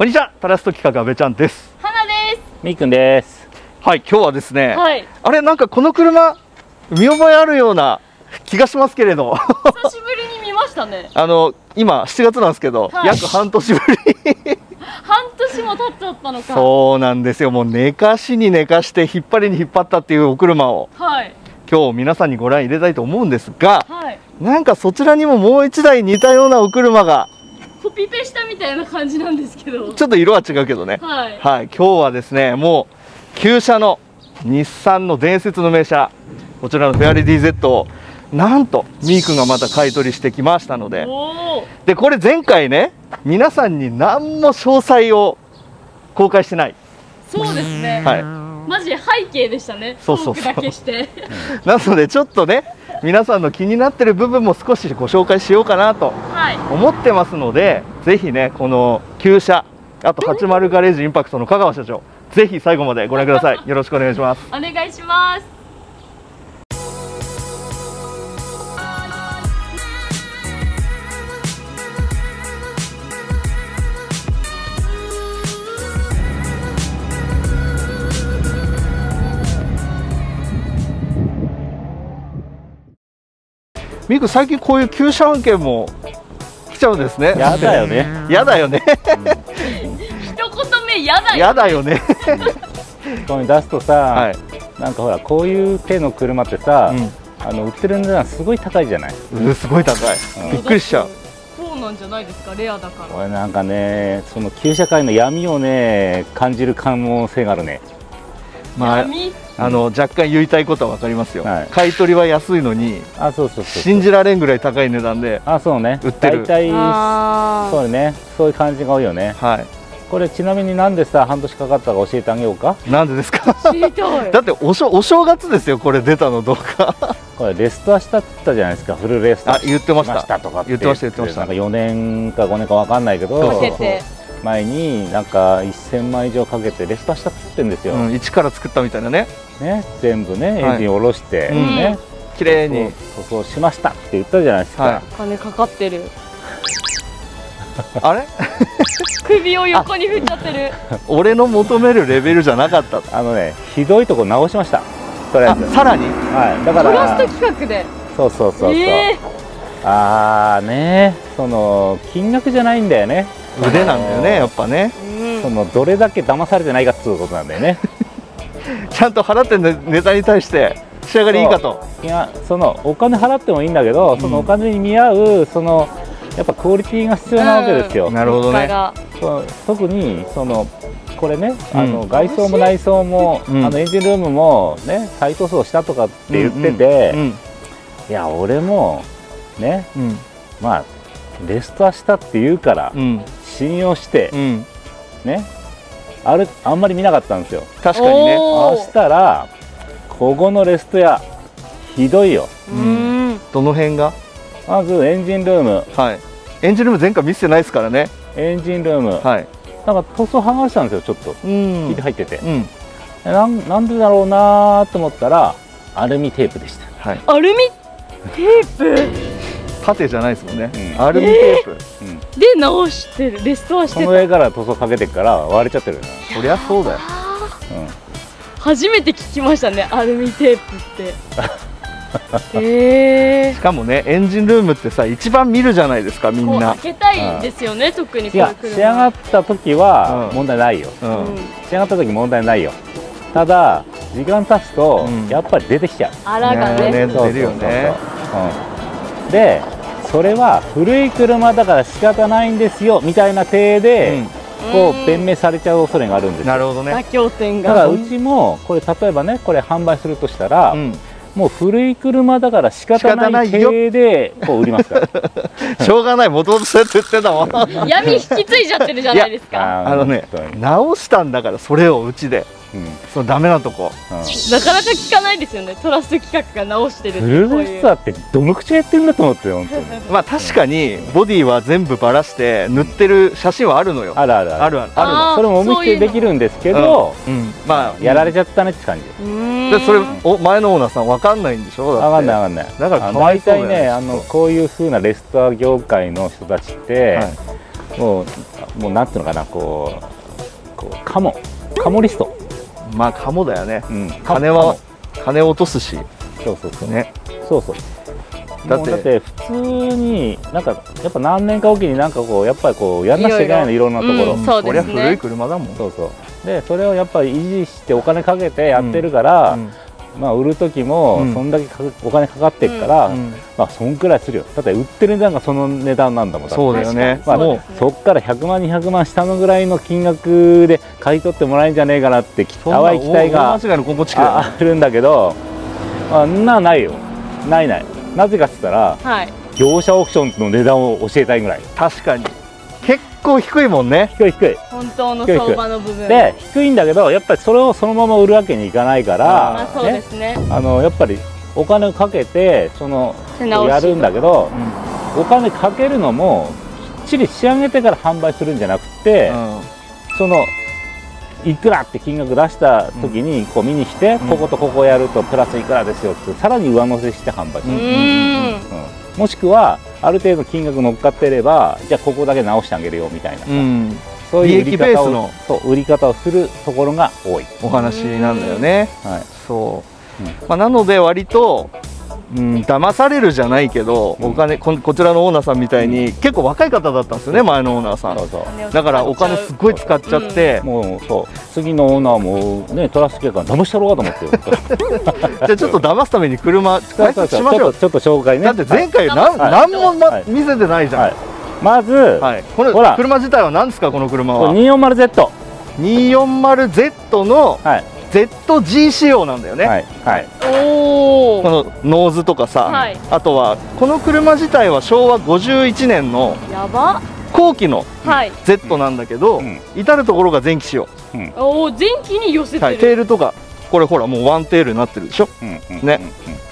こんにちは、タラスト企画阿部ちゃんです。 花です。 みーくんです。 はい、今日はですね、 はい、 あれなんかこの車見覚えあるような気がしますけれど久しぶりに見ましたね。 今7月なんですけど、 はい、 約半年ぶり半年も経っちゃったのか。 そうなんですよ。もう寝かしに寝かして引っ張りに引っ張ったっていうお車を、はい、今日皆さんにご覧入れたいと思うんですが、はい、なんかそちらにももう1台似たようなお車がコピペしたみたいな感じなんですけど、 ちょっと色は違うけどね、はい、はい、今日はですね、もう旧車の日産の伝説の名車、こちらのフェアレディ Z をなんとみーくんがまた買い取りしてきましたので、でこれ前回ね、皆さんに何も詳細を公開してない。 そうですね、はい、マジ背景でしたね。 そうそうそう、 トークだけしてなのでちょっとね、皆さんの気になってる部分も少しご紹介しようかなと思ってますので、ぜひね、この旧車、あと80ガレージインパクトの香川社長、ぜひ最後までご覧ください。よろしくお願いします。 お願いします。 みーくん、最近こういう旧車案件も来ちゃうんですね。 やだよね。 やだよね。 一言目やだよ。やだよね。 ここに出すとさ、はい、なんかほらこういう手の車ってさ、売ってる値段すごい高いじゃない。 すごい高い。びっくりしちゃう。 そうなんじゃないですか、レアだから。 俺なんかね、その旧車界の闇をね感じる可能性があるね。 まあ、若干言いたいことは分かりますよ、はい、買い取りは安いのに、信じられんぐらい高い値段で売ってる。 大体そうね、そういう感じが多いよね。はい、これちなみになんでさ半年かかったか教えてあげようか。 なんでですか。知りたい。だってお正月ですよ、これ出たの動画。 これレストアしたってじゃないですか、フルレストア。 言ってましたとか言ってました。 なんか4年か5年か分かんないけど、前になんか1000万以上かけてレストアしたっつってんですよ。 一から作ったみたいなね。 全部ね、エンジン下ろしてね、 綺麗に塗装しましたって言ったじゃないですか。 金かかってる。 あれ？ 首を横に振っちゃってる。 俺の求めるレベルじゃなかった。 ひどいとこ直しました。とりあえず。 さらに？ はい。だから。 トラスト企画で。 そう。その金額じゃないんだよね。 腕なんだよね、やっぱね。 そのどれだけ騙されてないかっていうことなんだよね。 ちゃんと払ってるネタに対して仕上がりいいかと。 いや、そのお金払ってもいいんだけど、そのお金に見合うそのやっぱクオリティが必要なわけですよ。 なるほどね。 特にそのこれね、外装も内装もエンジンルームもね再塗装したとかって言ってて、いや俺もね、まあレストアしたって言うから信用してね、あんまり見なかったんですよ。 確かにね。 そしたらここのレストアひどいよ。 どの辺が？ まずエンジンルーム。はい。 エンジンルーム前回見せてないですからね。 エンジンルーム。はい。なんか塗装剥がしたんですよ、ちょっと。ひび入ってて。なんでだろうなと思ったらアルミテープでした。 はい。アルミテープ。 縦じゃないですもんね。アルミテープで直してる、レストアしてた。 その上から塗装かけてから割れちゃってる。 そりゃそうだよ。 初めて聞きましたね、アルミテープって。 しかもね、エンジンルームってさ、一番見るじゃないですか、みんな。 開けたいですよね、特にこういう車。 仕上がった時は問題ないよ。仕上がった時問題ないよ。ただ時間経つとやっぱり出てきちゃう。 あらがね。 出るよね。 でそれは古い車だから仕方ないんですよみたいな体でこう弁明されちゃう恐れがあるんですよ。 なるほどね。 妥協点が。 だからうちもこれ例えばね、これ販売するとしたら、もう古い車だから仕方ない体でこう売りますから。 しょうがない、もともとそうやって言ってたもん。 闇引き継いじゃってるじゃないですか。 直したんだから、それをうちで。そのダメなとこ、 なかなか聞かないですよね。トラスト企画が直してるって。 フルレストアってどの口がやってるんだと思ってよ、本当に。 まあ確かにボディは全部ばらして塗ってる写真はあるのよ。 ある。それもお見せできるんですけど、まあやられちゃったねって感じ。 でそれ前のオーナーさんわかんないんでしょ。 わかんない。だから大体ね、こういう風なレストア業界の人たちってもうもうなんていうのかな、こうカモリスト。 まあカモだよね、 うん、 金を落とすし、 そうそうそうね、 そうそう。だって普通になんかやっぱ何年かおきになんかこうやっぱりこうやんなきゃいけないの、いろんなところ。 そうですね。 これは古い車だもん。 そうそう。でそれをやっぱり維持してお金かけてやってるから、まあ売る時もそんだけお金かかってるから、まあそんくらいするよ。だって売ってる値段がその値段なんだもん。 そうだよね。 まあもうそっから100万200万下のぐらいの金額で買い取ってもらえるんじゃねえかなって淡い期待があるんだけど、ないよ。ない。なぜかって言ったら、業者オークションの値段を教えたいぐらい。 確かに結構低いもんね。 低い。 本当の相場の部分で低いんだけど、やっぱりそれをそのまま売るわけにいかないから、 そうですね。 やっぱりお金をかけてやるんだけど、お金かけるのもきっちり仕上げてから販売するんじゃなくて、いくらって金額出した時にこう見に来て、こことここやるとプラスいくらですよってさらに上乗せして販売する。もしくはある程度金額乗っかってれば、じゃあここだけ直してあげるよみたいな、そういう売り方をするところが多いお話なんだよね。そう、なので割と騙されるじゃないけど、お金こちらのオーナーさんみたいに結構若い方だったんですよね、前のオーナーさん。だからお金すごい使っちゃって、 もうそう次のオーナーもねトラス系から騙したろうかと思ってよ。 じゃあちょっと騙すために車解説しましょう。 ちょっと紹介ね。 だって前回何も見せてないじゃん。 まずこれ車自体は何ですか、この車は。 240Z。 240Z のZG 仕様なんだよね。このノーズとかさ、あとはこの車自体は昭和51年の後期の Z なんだけど、至る所が前期仕様。 おお、前期に寄せてる。 テールとかこれほらもうワンテールになってるでしょ。ね。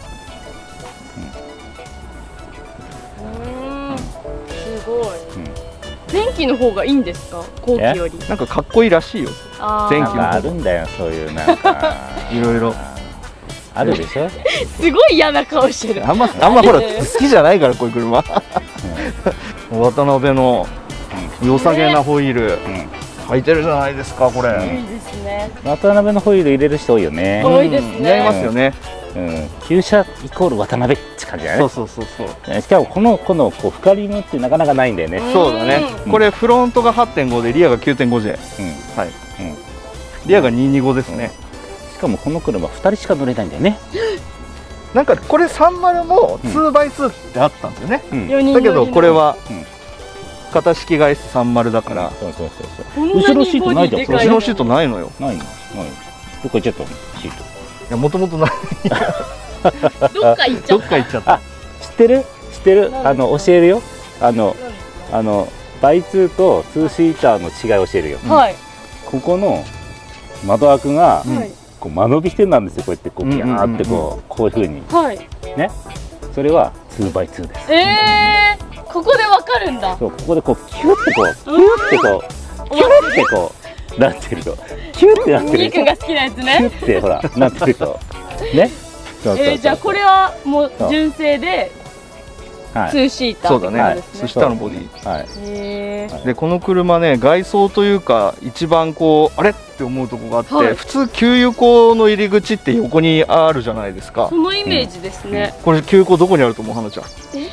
すごい。前期の方がいいんですか、後期より。 なんかかっこいいらしいよ。前期もあるんだよ、そういうなんかいろいろあるでしょ。 すごい嫌な顔してる。 あんまほら好きじゃないからこういう車。渡辺の良さげなホイール履いてるじゃないですか、これ。 いいですね。 渡辺のホイール入れる人多いよね。 多いですね。 似合いますよね。 旧車イコール渡辺って感じだね。 そう。 しかもこのこう深リムってなかなかないんだよね。 そうだね。これフロントが 8.5 でリアが 9.5 で、リアが225ですね。 しかもこの車2人しか乗れないんだよね。 なんかこれ30も 2x2 ってあったんだよね。だけどこれは型式が S30 だから。 後ろシートないじゃん。 後ろシートないのよ。 ないの。どっか行っちゃったシート。 いや、もともとない。 どっか行っちゃった。 知ってる教えるよ。バイ2と2シーターの違い教えるよ。ここの窓枠がこう間延びしてなんですよ。こうやってこうビャーってこういうふうにね。それは 2x2 です。 ここでわかるんだ。 そう、ここでこうキュッてこうキュッてこうキュッてこうなってると、キュッてなってる。 みーくんが好きなやつね。 キュッてほらなってるとね。 じゃあこれはもう純正で2シーター。 そうだね。2シーターのボディ。でこの車ね、外装というか一番こうあれって思うとこがあって、普通給油口の入り口って横にあるじゃないですか。 そのイメージですね。 これ給油口どこにあると思う、花ちゃん。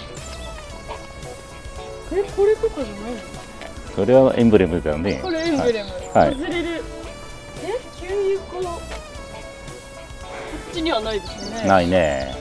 これとかじゃないの？ それはエンブレムだよね。 これエンブレム。外れる。給油口。こっちにはないですよね。 ないね。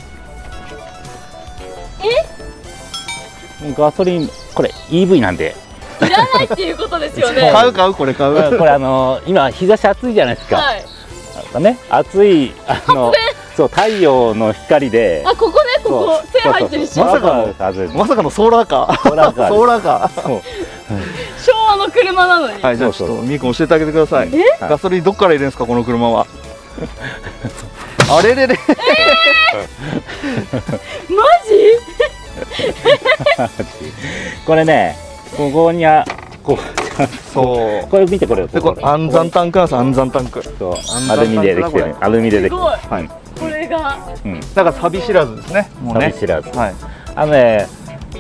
ガソリンこれ EV なんで。 いらないっていうことですよね。 買うこれ買う。 これ今日差し暑いじゃないですか。ね、暑いそう太陽の光で。 ここ線入ってるし。 まさかのソーラーカー。ソーラーカー。 昭和の車なのに。 じゃあちょっとみーくん教えてあげてください。ガソリンどっから入れるんですか、この車は。あれれれ。 マジ？ これね、ここにこれ見て、これ暗算タンクなんです。暗算タンク。 アルミでできてる。アルミでできてる。これがだからサビ知らずですね。 サビ知らず。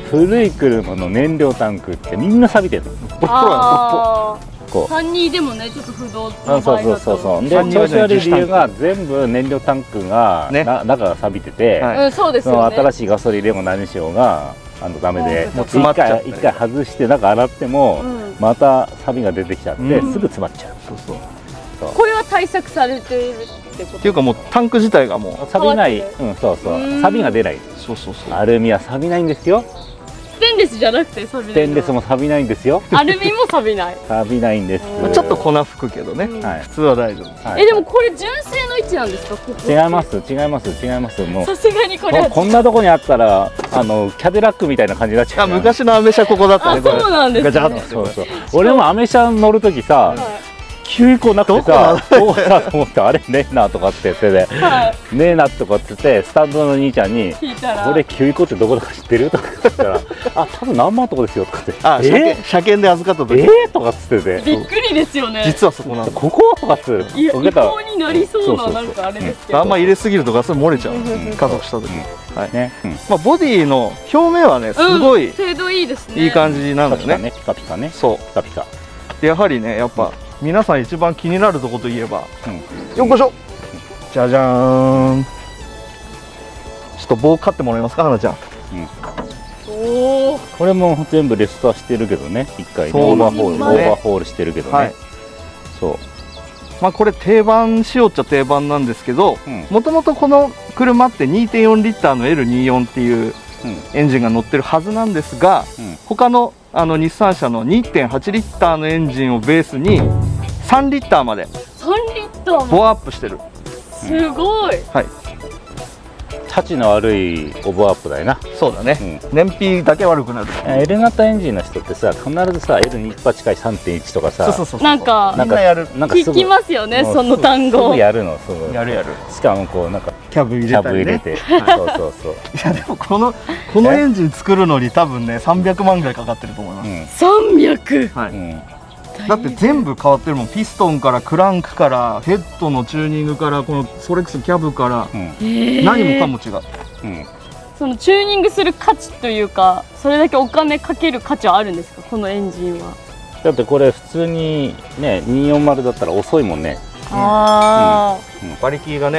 古い車の燃料タンクってみんな錆びてるの。 あこう 32でもねちょっと不動そうそうそうそう。で調子悪い理由が全部燃料タンクが、 ね、 中が錆びてて、 はい、 そうですよね。 新しいガソリンでも何しようがダメで、 もう詰まっちゃって、 一回外して中洗っても、また錆びが出てきちゃって、すぐ詰まっちゃう。 そうそう。 これは対策されているってこと？ っていうかもうタンク自体がもう錆びない、そうそう、錆びが出ない。 そうそうそう。 アルミは錆びないんですよ。 ステンレスじゃなくて錆びない。 ステンレスも錆びないんですよ。 アルミも錆びない。 錆びないんです。 ちょっと粉吹くけどね。普通は大丈夫。 でもこれ純正の位置なんですか？ 違います違います違います。もうさすがにこれはこんなとこにあったらキャデラックみたいな感じになっちゃう。 昔のアメ車ここだったね。 そうなんですね。 そうそう。俺もアメ車乗るときさ。急にこうなくてさ、どうかと思ってあれねえなとかって言ってねえなとかって言ってスタンドの兄ちゃんに「これ9個ってどこだか知ってる?」とか言ったら「あ多分何万とこですよ」とかって「 車検で預かった時とかっつっててびっくりですよね。 実はそこなんだ。 こことかっつって違法になりそうななんかあれですけど、 あんま入れすぎるとガス漏れちゃう。加速した時はいね。まあボディの表面はねすごい精度いいですね。 いい感じなんだよね。 ピカピカね。 そうピカピカ。 やはりねやっぱ皆さん一番気になるところといえば、よっこいしょ、じゃじゃーん。ちょっと棒買ってもらえますか、花ちゃん。 おお。 これも全部レストアしてるけどね、一回オーバーホールしてるけどね。そう。 まあこれ定番仕様っちゃ定番なんですけど、もともとこの車って 2.4 リッターの L24 っていうエンジンが乗ってるはずなんですが、他の日産車の 2.8 リッターのエンジンをベースに3リッターまで 3リッターボアアップしてる。 すごい。 はい。 タチの悪いオブアップだよな。 そうだね。燃費だけ悪くなる。 L 型エンジンの人ってさ、必ずさ L28 回 3.1 とかさ、 なんかやる。 聞きますよね、その単語。 やるの。 やる。 しかもこうなんかキャブ入れて。そうそうそう。 いやでもこのエンジン作るのに多分ね300万ぐらいかかってると思います。 300。 はい。だって全部変わってるもん。ピストンからクランクからヘッドのチューニングからこのソレックスキャブから何もかも違う。 そのチューニングする価値というかそれだけお金かける価値はあるんですか、このエンジンは。 だってこれ普通にね240だったら遅いもんね。 ああ。 馬力がね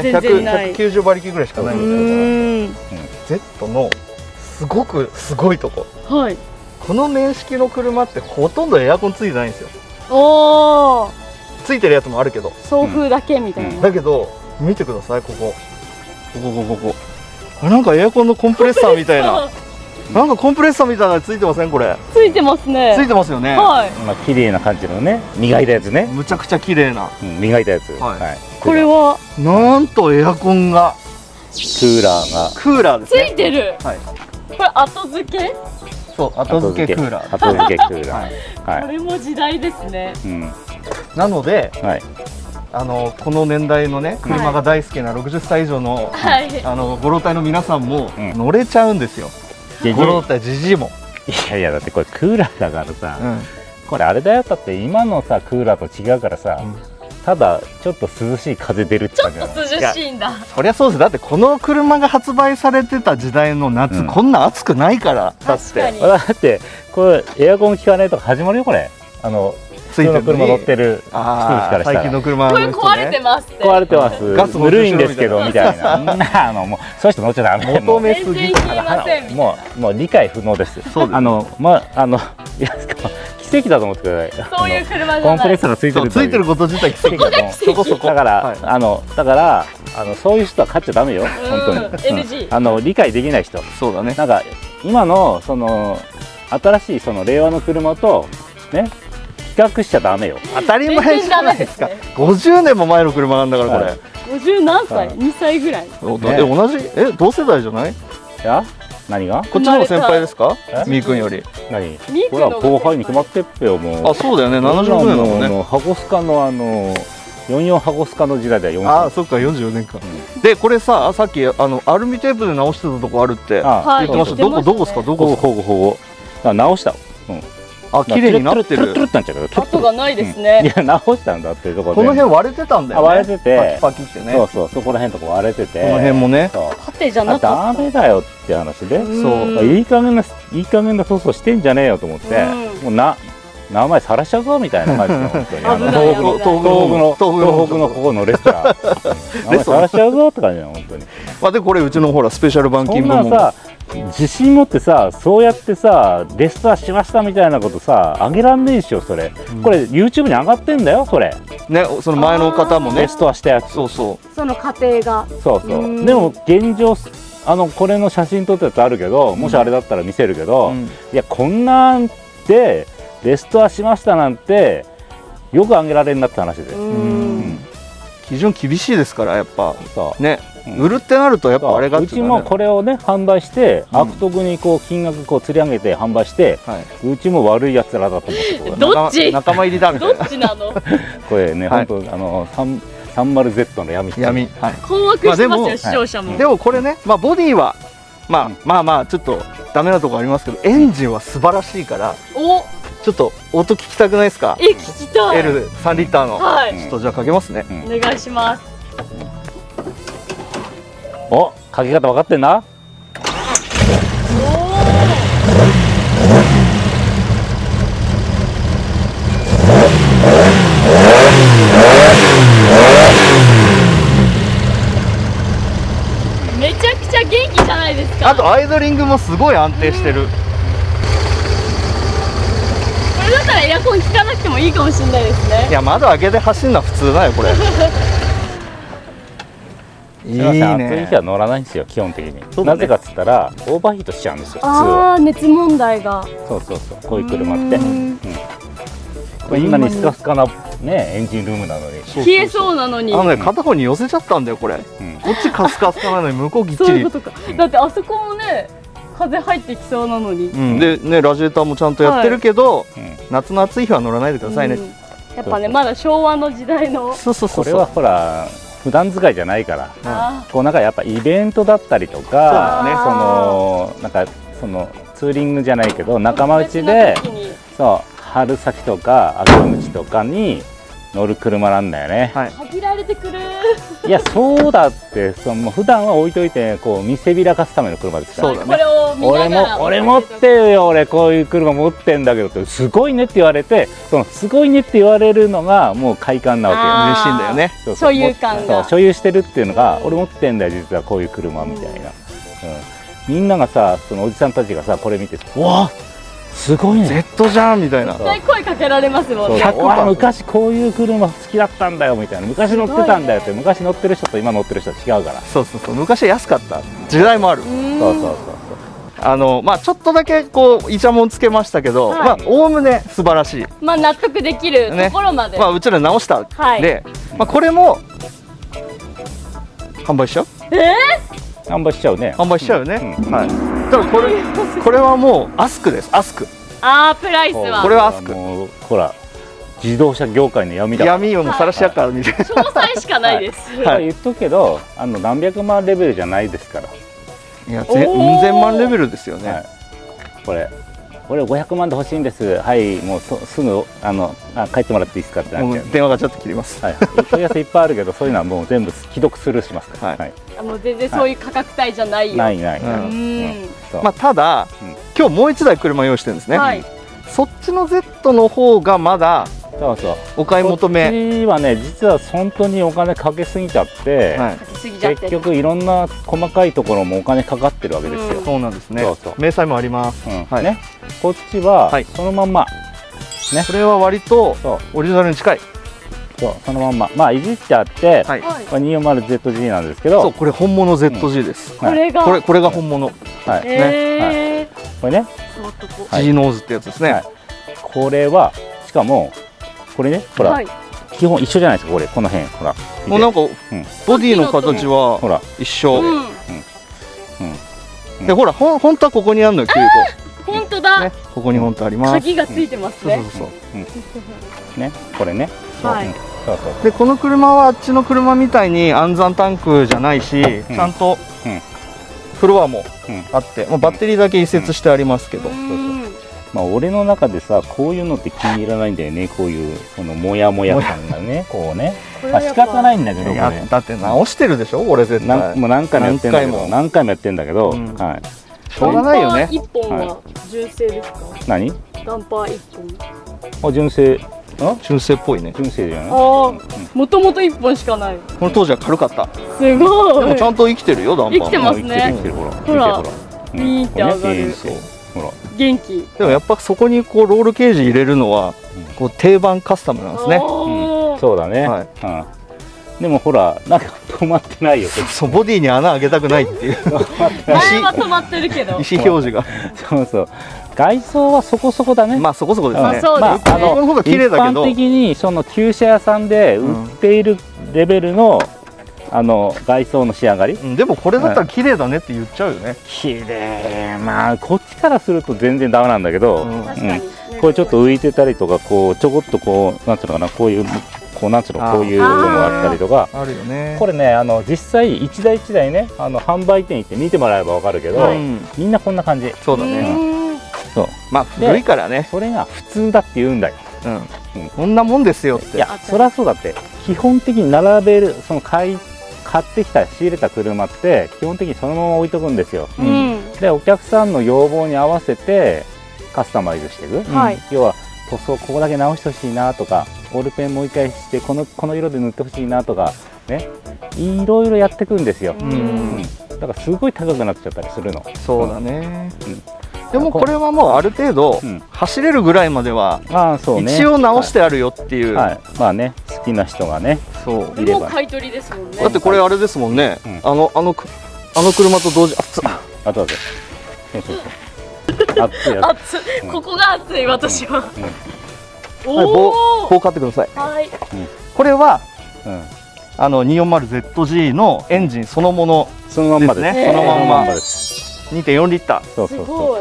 190馬力ぐらいしかないんですよ。Z のすごいとこ。 はい。 この年式の車ってほとんどエアコンついてないんですよ。 おお。 ついてるやつもあるけど送風だけみたいな。 だけど見てください、ここなんかエアコンのコンプレッサーみたいななんかコンプレッサーみたいなのついてません？これついてますね。 ついてますよね。 はい。 まあ綺麗な感じのね、磨いたやつね。 むちゃくちゃ綺麗な磨いたやつ。 これはなんとエアコンがクーラーですね。 ついてる。 はい。 これ後付け？ そう、後付けクーラー。 後付けクーラー。 これも時代ですね。 なので、この年代のね車が大好きな60歳以上のご老体の皆さんも乗れちゃうんですよ。ご老体じじいも。 いやだってこれクーラーだからさ、これあれだよ。だって今のさクーラーと違うからさ、ただちょっと涼しい風出るって感じ。 ちょっと涼しいんだ。 そりゃそうです。だってこの車が発売されてた時代の夏、こんな暑くないから。 だってこれエアコン効かないとか始まるよこれ。普通の車乗ってる人からしたら。 最近の車これ壊れてますって。 壊れてます。ガス古いんですけどみたいな。もうそういう人乗っちゃダメ。 求めすぎ。 もう理解不能です。奇跡だと思ってください。 そういう車じゃない。 コンプレッサーがついてること自体奇跡だと思う。そこだからそういう人は買っちゃダメよ本当に。理解できない人。 そうだね。 なんか今のその新しいその令和の車とね比較しちゃダメよ。 当たり前じゃないですか。50年も前の車なんだからこれ。 50何歳？2歳ぐらい。 同じ同世代じゃない？いや何が？ こっちの方が先輩ですか？みーくんより。 何？ほら後輩に決まってっぺよもう。 あ、そうだよね。76年だもんね。 ハゴスカの44ハゴスカの時代だよ。 あ、そっか44年か。でこれさっきアルミテープで直してたとこあるって言ってました。どこですか？どこ？ 直した。 あ、綺麗になってトゥルる。 トゥルってなっちゃうけど、 跡がないですね。 いや直したんだっていうところで。 この辺割れてたんだよね。 割れてて、 パキパキってね。 そうそう、そこら辺とか割れてて、 この辺もね。 そう縦じゃなかダっメだよって話で、 そう。 いい加減な粗相してんじゃねえよと思って、もう名前さらしちゃうぞみたいな感じで本当に東北のここのレストラン名前さらしちゃうぞって感じだよ本当に。 まあでこれうちのほらスペシャル板金部門。 そんなさ自信持ってさそうやってさレストランしましたみたいなことさあげらんねえでしょそれ、これ YouTube に上がってんだよそれね。その前の方もねレストアしたやつ。 そうそう。 その過程が。 そうそう。でも現状これの写真撮ったやつあるけど、もしあれだったら見せるけど、いやこんなんでレストアしましたなんてよく上げられるなって話で。 基準厳しいですからやっぱね。 うん売るってなるとやっぱあれがうちもこれをね販売して悪徳にこう金額こう釣り上げて販売して、うちも悪いやつらだと思ってどっち仲間入りだみたいな。 どっちなのこれね本当30Z の闇。 困惑してますよ視聴者も。 でもこれねまあボディはまあちょっとダメなところありますけどエンジンは素晴らしいからちょっと音聞きたくないですか。 聞きたい。 L3 リッターのちょっとじゃあかけますね。 お願いします。 お、かけ方分かってんな。 めちゃくちゃ元気じゃないですか。 あとアイドリングもすごい安定してる。 これだったらエアコン効かなくてもいいかもしれないですね。 いや窓開けて走るのは普通だよこれ。いいね。 暑い日は乗らないんですよ基本的に。なぜかっつったらオーバーヒートしちゃうんですよ普通は。 熱問題が。 そうこういう車ってこんなにスカスカなねエンジンルームなのに冷えそうなのに。 片方に寄せちゃったんだよこれ。こっちカスカスカなのに向こうぎっちり。 そういうことか。だってあそこもね風入ってきそうなのに。 でねラジエーターもちゃんとやってるけど夏の暑い日は乗らないでくださいね。 やっぱねまだ昭和の時代の。 これはほら普段使いじゃないから、こうなんかやっぱイベントだったりとか、なんかそのツーリングじゃないけど仲間内で、そう春先とか秋口とかに乗る車なんだよね。 限られてくる。 いやそうだって普段は置いといてこう見せびらかすための車ですから。 これを見ながら俺持ってるよ俺こういう車持ってんだけどってすごいねって言われてすごいねって言われるのがもう快感なわけよ。 嬉しいんだよね。 所有感が。 所有してるっていうのが俺持ってんだよ実はこういう車みたいな。みんながさそのおじさんたちがさこれ見てわあすごいね Z じゃんみたいな。 絶対声かけられますもんね。 昔こういう車好きだったんだよみたいな昔乗ってたんだよって昔乗ってる人と今乗ってる人は違うから。 そう昔は安かった時代もある。まあちょっとだけこうイチャモンつけましたけどまあおおむね素晴らしい。 まあ納得できるところまで。 まあうちら直したでまあこれも販売しちゃう。 販売しちゃうね。 販売しちゃうね。はい。だからこれはもうアスクです。アスク。 プライスは。 これはアスク。 ほら自動車業界の闇だ。 闇をもさらしやからみたいな。 詳細しかないです。 言っとくけど何百万レベルじゃないですから。 いや全然万レベルですよね。 これ500万で欲しいんです。はいもうすぐ帰ってもらっていいですかってなっちゃう。 電話がちょっと切ります。 問い合わせいっぱいあるけどそういうのはもう全部既読スルーしますから。 もう全然そういう価格帯じゃないよ。 ない。 まあただ今日もう1台車用意してるんですね。そっちの Z の方がまだお買い求め。 こっちはね実は本当にお金かけすぎちゃって結局いろんな細かいところもお金かかってるわけですよ。 そうなんですね。明細もあります。 こっちはそのまんまね。これは割とオリジナルに近い。 そのまんままあいじってあって 240ZG なんですけどこれ本物 ZG です。これが本物。これね G ノーズってやつですね。 これはしかもこれねほら基本一緒じゃないですか。この辺ほらもうなんかボディの形はほら一緒でほら本当はここにあるのよ。 本当だ。 ここに本当あります。 鍵がついてますね。 ねこれね。 でこの車はあっちの車みたいに暗算タンクじゃないしちゃんとフロアもあってバッテリーだけ移設してありますけどまあ俺の中でさ、こういうのって気に入らないんだよね。こういうそのモヤモヤ感がね、こうね。まあ仕方ないんだけど、これだって直してるでしょ、俺絶対。 もう何回もやってんだけど、何回もやってんだけど、はい。 しょうがないよね。 一本は純正ですか？ 何？ ダンパー一本。 あ、純正。 純正っぽいね。 純正じゃない？ ああ、もともと一本しかない。 この当時は軽かった。 すごい。 でもちゃんと生きてるよ、ダンパー。 生きてますね。 生きてる、ほら。 ほら、ビーって上がる。 ほら。 元気。 でもやっぱそこにこうロールケージ入れるのはこう定番カスタムなんですね。 そうだね。でもほら、なんか止まってないよ。 そう、ボディに穴開けたくないっていう。 前は止まってるけど。 意思表示が。 そうそう。外装はそこそこだね。 まあそこそこですね。 そうですね。 一般的にその旧車屋さんで売っているレベルの外装の仕上がり。 でもこれだったら綺麗だねって言っちゃうよね。 綺麗。まあこっちからすると全然ダメなんだけど、これちょっと浮いてたりとか、こうちょこっとこうなんていうのかな、こういうこうなんつうの、こういうのがあったりとか。 あるよね。 これね、実際一台一台ね、販売店行って見てもらえばわかるけど、みんなこんな感じ。 そうだね。そう。まあ古いからね。 それが普通だって言うんだよ。 こんなもんですよって。 いや、そりゃそうだって。基本的に並べる、その買ってきた仕入れた車って基本的にそのまま置いとくんですよ。でお客さんの要望に合わせてカスタマイズしていく。要は塗装ここだけ直してほしいなとか、オールペンもう一回してこの色で塗ってほしいなとかね、いろいろやっていくんですよ。だからすごい高くなっちゃったりするの。 そうだね。でもこれはもうある程度走れるぐらいまでは一応直してあるよっていう。 まあね、好きな人がね、 そういれば買い取りですもんね。 だってこれあれですもんね。あの車と同時。熱っ。 あとで。熱い。 熱い。ここが熱い、私は。 棒買ってください。これは240ZG のエンジンそのものですね。そのまんまです。2.4 リッター。 そうそうそう。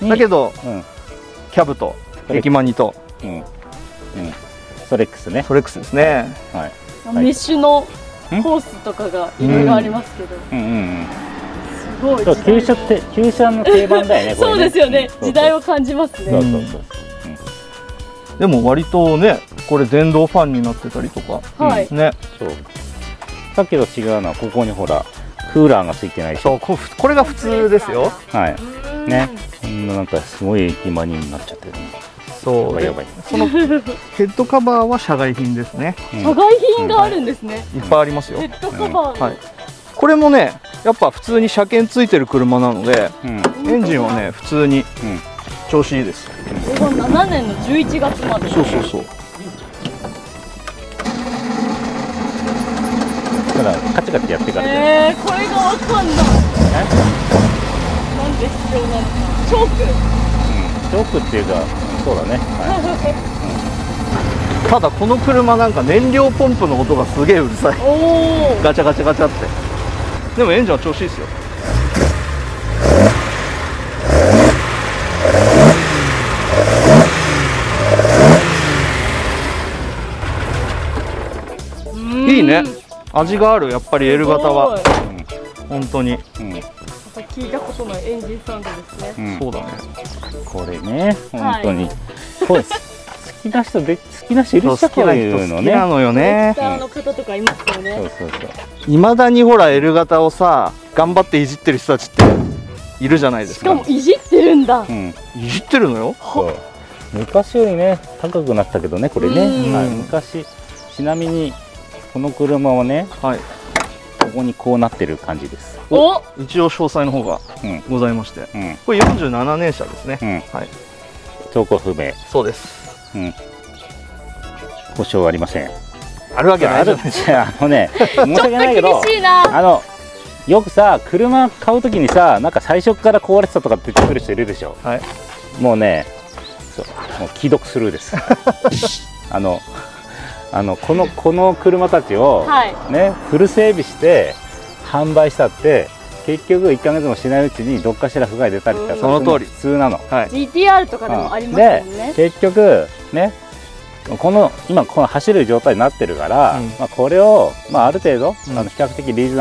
だけどキャブとエキマニとストレックスね。 ストレックスですね。 メッシュのホースとかがいろいろありますけど。すごい。 旧車の定番だよね。 そうですよね。時代を感じますね。 そうそうそう。 でも割とね、これ電動ファンになってたりとかね。 そう。さっきと違うのはここにほらクーラーがついてない。 そう、これが普通ですよ。 はい。ね。なんかすごい駅マニになっちゃってる。 そう。 やばい。 そのヘッドカバーは社外品ですね。 社外品があるんですね。 いっぱいありますよ。 ヘッドカバー。 はい。これもね、やっぱ普通に車検ついてる車なので、エンジンはね普通に調子いいです。 これが7年の11月まで。 そうそうそう。 だからカチカチやってから。 これがわかんない。なんで必要なのか。チョーク。 チョークっていうか、そうだね。 ただこの車なんか燃料ポンプの音がすげえうるさい。ガチャガチャガチャって。でもエンジンは調子いいですよ。いいね。味がある。やっぱり L 型は本当に聞いたことないエンジンサウンドですね。 そうだね。 これね、本当にこれ好きな人いる人こういうのね。 好きなのよね。 の方とかいますよね。 そうそうそう。 未だにほら L 型をさ頑張っていじってる人たちっているじゃないですか。 しかもいじってるんだ。 いじってるのよ。 昔よりね高くなったけどね、これね。昔ちなみにこの車はね、ここにこうなってる感じです。 一応詳細の方がございまして、これ47年車ですね。 走行不明。 そうです。 故障ありません。 あるわけないじゃないですか。 申し訳ないけど、よくさ車買うときにさ、なんか最初から壊れてたとかって言ってくる人いるでしょ。もうね、もう既読スルーです。この車たちをねフル整備して販売したって結局1ヶ月もしないうちにどっかしら不具合出たりとか、 その通り普通なの。 GTR とかでもありますよね。 で結局ね、今この走る状態になってるから、これをある程度比較的リーズナブル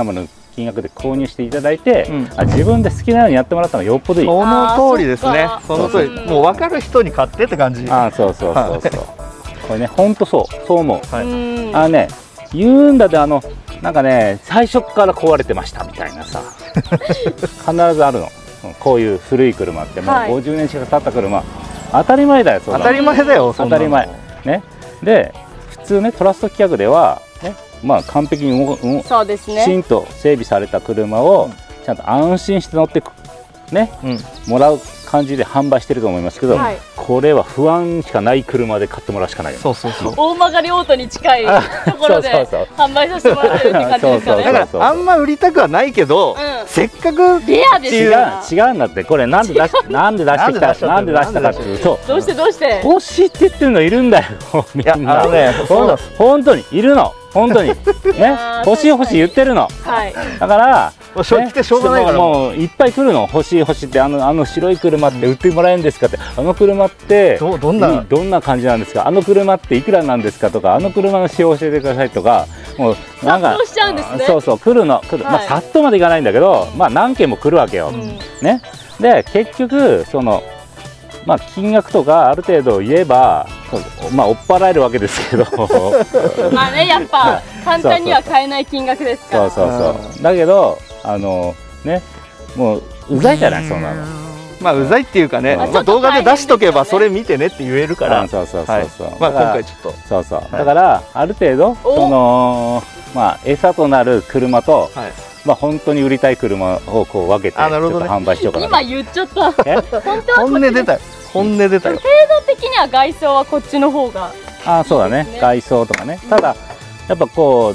金額で購入していただいて、 うん、 自分で好きなようにやってもらったのがよっぽどいい。 その通りですね。その通り、もう分かる人に買ってって感じ。 あ、そうそうそうそう。これね、本当そう思う。 はい、 ね、言うんだでなんかね、最初から壊れてましたみたいなさ、必ずあるの。こういう古い車ってもう50年近く経った車、当たり前だよ。 当たり前だよ。 当たり前。ね。で、普通ね、トラスト規格ではね、まあ完璧にきちんと整備された車をちゃんと安心して乗ってね、もらう感じで販売してると思いますけど、これは不安しかない車で買ってもらうしかないよ。 そうそうそう。 大曲オートに近いところで販売させてもらってるって感じですかね。 だからあんま売りたくはないけど、せっかくレアですよ。 違うんだって。これなんで出してきたかっていうと、 どうして欲しいって言ってるのいるんだよ。みんな。 ね、 本当にいるの。本当にね、欲しい言ってるの。だから来てしょうがないから、 もういっぱい来るの。欲しいって白い車って売ってもらえるんですかって、車ってどんな感じなんですか、車っていくらなんですかとか、車の仕様教えてくださいとか、もうなんかそう来るの。まあさっとまでいかないんだけど、まあ何件も来るわけよ。ね、で結局まあ金額とかある程度言えば、まあ追っ払えるわけですけどまあね、やっぱ簡単には買えない金額ですから。 そうだけどね、もううざいじゃない、そんなの。 まあうざいっていうかね、まあ動画で出しとけばそれ見てねって言えるから、 そうまあ今回ちょっとだからある程度まあ餌となる車と、まあ本当に売りたい車をこう分けてちょっと販売しようかな。 今言っちゃった。 本音出たよ。本音出たよ。 程度的には外装はこっちの方が。 そうだね。外装とかね。ただやっぱこう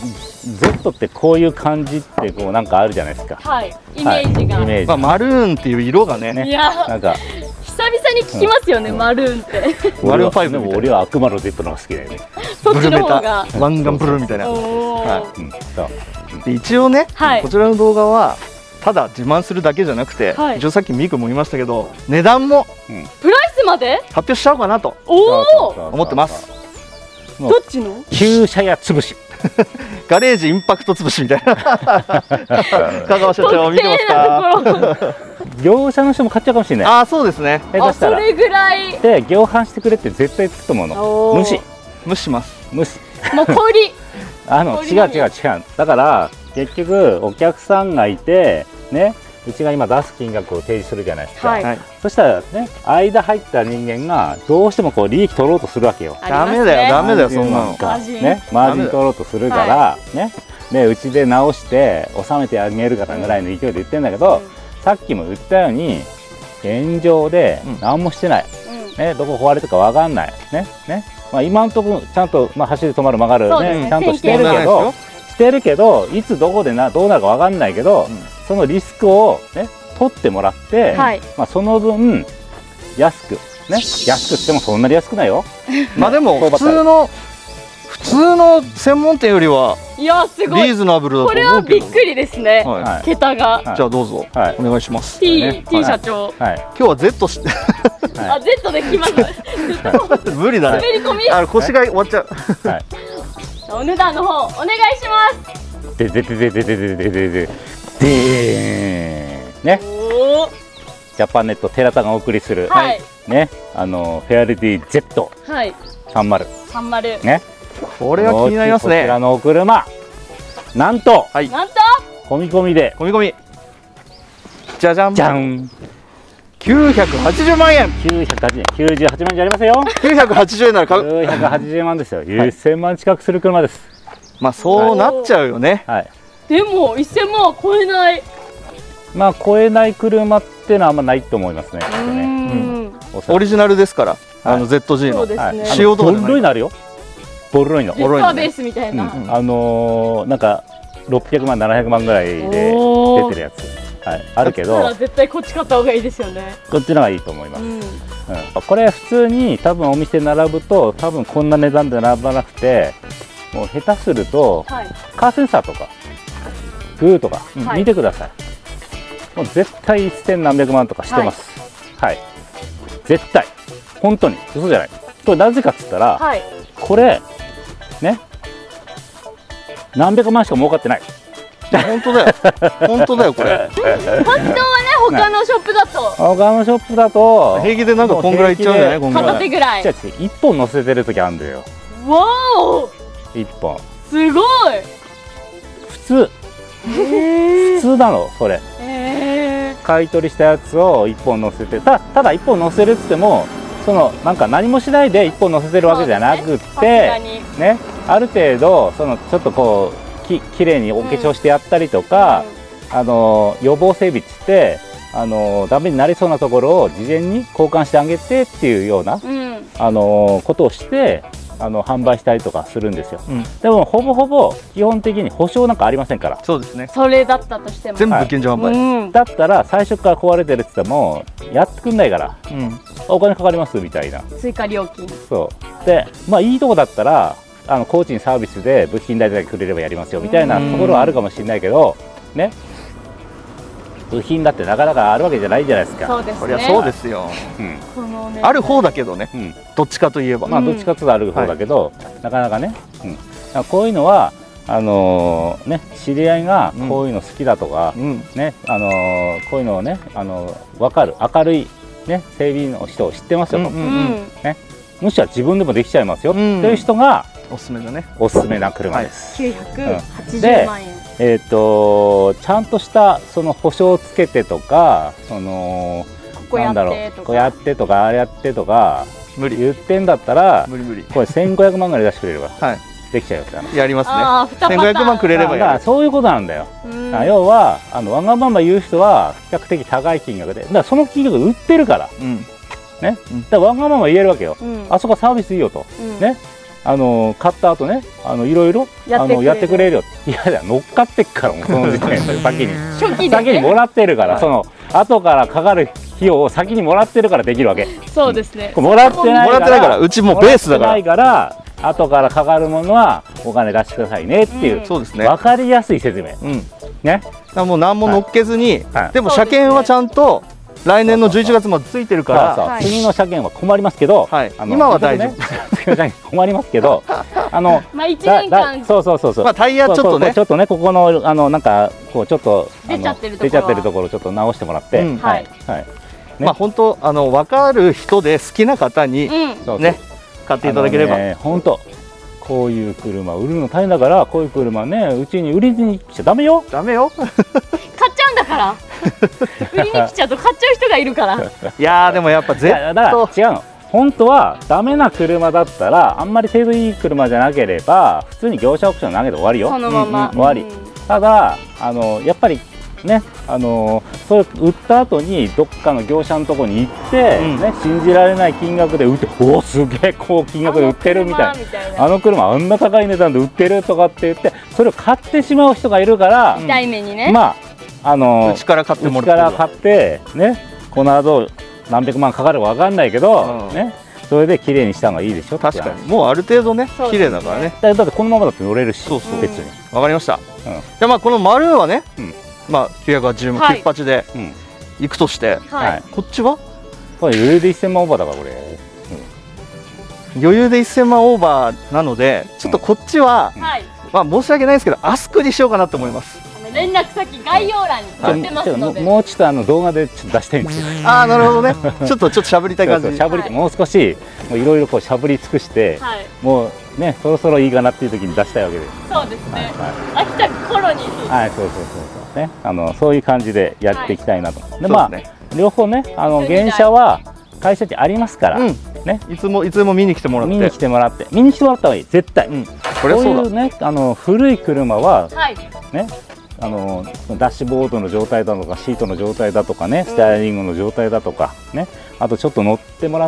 Z ってこういう感じってこうなんかあるじゃないですか。 はい。イメージが。 まあマルーンっていう色がね。 いや。なんか久々に聞きますよね、マルーンって。 マルーン5でも俺は悪魔の Z の方が好きだよね。 そっちの方が。 湾岸ブルーみたいな。一応ね、こちらの動画はただ自慢するだけじゃなくて、一応さっきミークも言いましたけど、値段もプライスまで発表しちゃおうかなと思ってます。 どっちの？ 旧車屋潰し。 ガレージインパクト潰しみたいな。香川社長見てますか？ 業者の人も買っちゃうかもしれない。 ああ、そうですね。 それぐらい。 で業販してくれって絶対つくと思うの。 無視します。 無視。 もう小売り。 違う。だから結局お客さんがいてね、うちが今出す金額を提示するじゃないですか。そしたらね、間入った人間がどうしてもこう利益取ろうとするわけよ。 ダメだよそんなの。 ね、マージン取ろうとするからね。でうちで直して納めてあげるからぐらいの勢いで言ってるんだけど、さっきも言ったように現状で何もしてない。ね、どこ壊れてるかわかんない。ね。まあ今のところちゃんと走り止まる曲がるね、ちゃんとしてるけど、いつどこでどうなるかわかんないけど、そのリスクをね取ってもらって、まあその分安くしてもそんなに安くないよ。 まあでも普通の専門店よりはリーズナブルだと思うけど。 これはびっくりですね。桁が。 じゃあどうぞお願いします。 T 社長。 今日は Z して。 Z で来ます。 無理だね。 滑り込み。 腰が終わっちゃう。 お値段の方お願いします。 ね。ジャパネット寺田がお送りするね、フェアレディ Z30 ね。 これは気になりますね。 こちらのお車、なんと込み込みでじゃじゃん。 じゃん。 980万円。 98万じゃありませんよ。 980円なら買う。 980万ですよ。1000万近くする車です。 まあそうなっちゃうよね。 でも1000万は超えない。 まあ超えない車ってのはあんまないと思いますね。 オリジナルですから、ZG の仕様とかボロいのあるよ。ボロいの。 ジェッターベースみたいな。 なんか600万700万ぐらいで出てるやつ。あるけど絶対こっち買った方がいいですよね。 こっちのがいいと思います。これ普通に多分お店並ぶと多分こんな値段で並ばなくて、もう下手するとカーセンサーとかグーとか見てください。もう絶対1000何百万とかしてます。絶対本当に嘘じゃない。これなぜかっつったら、これね何百万しか儲かってない。 本当だよ。本当だよこれ。 本当はね他のショップだと他のショップだと平気でなんかこんぐらいいっちゃうんじゃない？こんぐらい。 片手ぐらい。 違う違う、1本乗せてる時あるんだよ。 わお、 1本すごい。 普通普通なのそれ。買い取りしたやつを1本乗せて、ただ1本乗せるっつってもそのなんか何もしないで1本乗せてるわけじゃなくってね、ある程度そのちょっとこうきれいにお化粧してやったりとか、予防整備っつってダメになりそうなところを事前に交換してあげてっていうような、ことをして販売したりとかするんですよ、でもほぼほぼ基本的に保証なんかありませんから。 そうですね。 それだったとしても全部物件上販売、 だったら最初から壊れてるって言ってもやってくんないから、お金かかりますみたいな追加料金。 そうで、まあいいとこだったら工賃サービスで部品代だけくれればやりますよみたいなところはあるかもしれないけどね、部品だってなかなかあるわけじゃないじゃないですか。 そうですね。 そりゃそうですよ。ある方だけどね。どっちかといえば。 まあどっちかというとある方だけど、なかなかね。こういうのはね、知り合いがこういうの好きだとかね、こういうのをね分かる明るいね整備の人を知ってますよと、ね、もしくは自分でもできちゃいますよっていう人がおすすめだね。 おすすめな車です。 980万円。 ちゃんとしたその保証をつけてとか、なんだろう、こうやってとかあれやってとか言ってんだったら、これ1500万ぐらい出してくれればできちゃうよって。 やりますね。1500万くれればやる。 そういうことなんだよ。要はわがまま言う人は比較的高い金額で、だからその金額売ってるからね。だからわがまま言えるわけよ。あそこサービスいいよとね。買った後ね、いろいろやってくれるよ。いやいや、乗っかってっからもうその時点で先にもらってるから、その後からかかる費用を先にもらってるからできるわけ。 そうですね。 もらってないから、 うちもベースだから。 後からかかるものはお金出してくださいねっていう、 そうですね。 分かりやすい説明。ね。 もう何も乗っけずに、でも車検はちゃんと。来年の11月までついてるから、 次の車検は困りますけど、 今は大丈夫。 次の車検困りますけど、 まあ1年間、 そう、 タイヤちょっとね、ここのなんかこうちょっと出ちゃってるところをちょっと直してもらって、 まあ本当分かる人で好きな方にね買っていただければ。 本当こういう車売るの大変だから、こういう車ねうちに売りに来ちゃダメよ。 ダメよ。 買っちゃうんだから。売りに来ちゃうと買っちゃう人がいるから。 いやでもやっぱだから違うの。本当はダメな車だったら、あんまり程度いい車じゃなければ普通に業者オプション投げて終わりよ。 そのまま終わり。ただやっぱりね、それ売った後にどっかの業者のところに行って、ね、信じられない金額で売って、おおすげえ高金額で売ってるみたいな、あの車あんな高い値段で売ってるとかって言って、それを買ってしまう人がいるから、 痛い目にね、 まあうちから買ってもらって、 うちから買ってね、この後何百万かかるか分かんないけど、ね、それで綺麗にした方がいいでしょ。 確かにもうある程度ね綺麗だからね。 だってこのままだって乗れるし、別に。 わかりました。じゃあまあこのマルーンはね、まあ980万98でいくとして、こっちはこれ余裕で1000万オーバーだからこれ。 余裕で1000万オーバーなので、ちょっとこっちはまあ申し訳ないですけどアスクにしようかなと思います。 連絡先概要欄に載ってますので、 もうちょっと動画でちょっと出したいんですよ。 ああなるほどね。ちょっとしゃぶりたい感じ。 しゃぶりもう少しいろいろこうしゃぶり尽くして、もうねそろそろいいかなっていう時に出したいわけです。 そうですね。飽きた頃に。 はい、そうね、そういう感じでやっていきたいなと。でまあ両方ね原車は会社にありますからね。 いつでも見に来てもらって。 見に来てもらった方がいい絶対。 これそうだ。 こういうね古い車はね。ダッシュボードの状態だとかシートの状態だとかね、ステアリングの状態だとかね、あとちょっと乗ってもらって、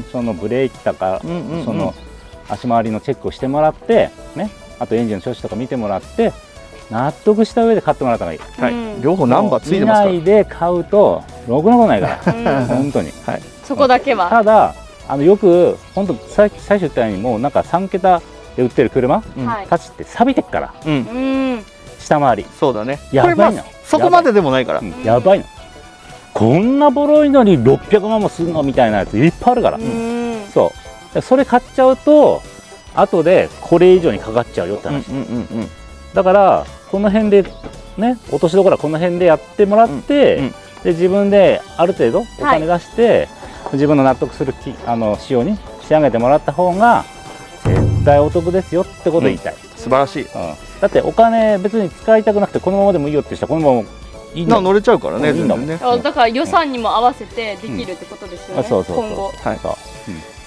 そのブレーキとかその足回りのチェックをしてもらってね、あとエンジンの調子とか見てもらって納得した上で買ってもらった方がいい。 両方ナンバーついてますから。 見ないで買うとろくなことないから本当に。 そこだけは。 ただよく本当最初言ったようにもうなんか3桁で売ってる車たちって錆びてっから。下回り。 そうだね。 やばいな。 そこまででもないから。 やばいな。こんなボロいのに600万もするのみたいなやついっぱいあるから。そう。それ買っちゃうと後でこれ以上にかかっちゃうよって話。だからこの辺でね、落としどころはこの辺でやってもらって、で自分である程度お金出して、自分の納得する仕様に仕上げてもらった方が絶対お得ですよってことを言いたい。 素晴らしい。 だってお金別に使いたくなくてこのままでもいいよって人はこのままいいの乗れちゃうからね。 いいんだもんね。だから予算にも合わせてできるってことですよね。 そうそうそう。 今後。 はい。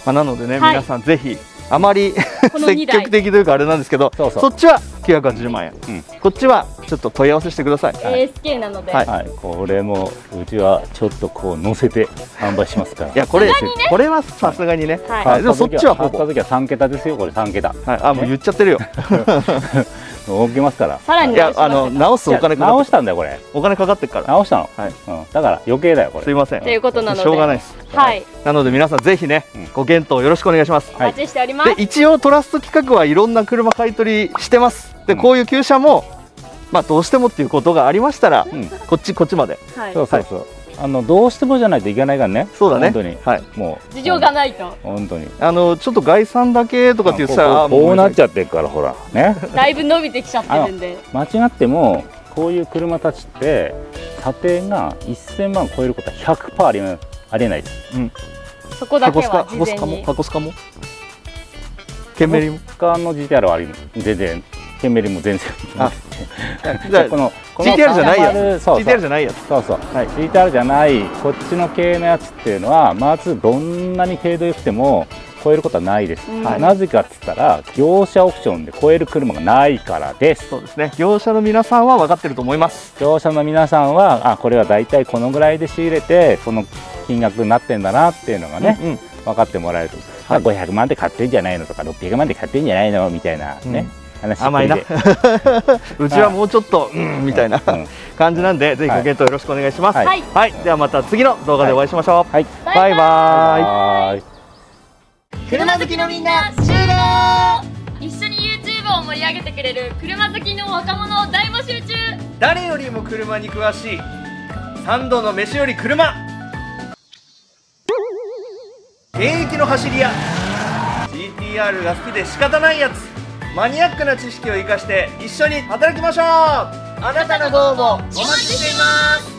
なのでね、皆さんぜひあまり積極的というかあれなんですけど、そっちは980万円、こっちはちょっと問い合わせしてください。 ASK なので、 これもうちはちょっとこう乗せて販売しますから。 いやこれはさすがにね。でもそっちはほぼ買った時は3桁ですよ。これ3桁。 あ、もう言っちゃってるよ。 置けますから。 さらにいや直すお金直したんだよこれ。 お金かかってるから直したの。だから余計だよこれ。 すいません。 ということなのでしょうがないです。 はい。 なので皆さんぜひねご検討よろしくお願いします。 お待ちしております。 で一応トラスト企画はいろんな車買い取りしてます。でこういう旧車もまあどうしてもっていうことがありましたらこっちまで。 そうそうそう。どうしてもじゃないといけないからね。 そうだね。 本当に。 はい。 もう事情がないと。 本当に。 ちょっと概算だけとかって言ってたらこうなっちゃってるからほらね。 だいぶ伸びてきちゃってるんで。 間違ってもこういう車たちって査定が1000万超えることは 100% ありえないです。 そこだけは事前に。 箱スカも。ケンメリも。 スカの GTR は全然。ケンメリも全然。 この GTR じゃないやつ。GTR じゃないやつ。 そうそう。GTR じゃないこっちの系のやつっていうのはまずどんなに程度良くても超えることはないです。なぜかっつったら業者オプションで超える車がないからです。 そうですね。業者の皆さんは分かってると思います。 業者の皆さんはこれはだいたいこのぐらいで仕入れてこの金額になってんだなっていうのがね分かってもらえると。500万で買ってんじゃないのとか600万で買ってんじゃないのみたいなね。 甘いな。うちはもうちょっとみたいな感じなんで、ぜひご検討よろしくお願いします。はい、ではまた次の動画でお会いしましょう。バイバイ。 車好きのみんな集合。一緒に YouTube を盛り上げてくれる車好きの若者を大募集中。 誰よりも車に詳しい3度の飯より車。現役の走り屋 GTR が好きで仕方ないやつ。マニアックな知識を生かして一緒に働きましょう。あなたのご応募お待ちしています。